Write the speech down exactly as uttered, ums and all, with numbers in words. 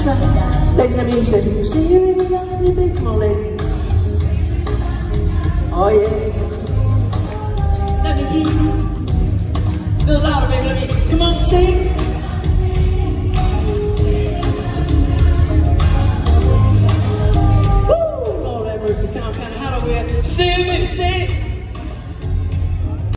Ladies, let me say, you see you in the baby. Come on, ladies. Oh, yeah. Let me hear you. A little louder, baby. Let me. Come on, sing. Woo! Lord have mercy, town kind of hot over here. Sing, baby, sing.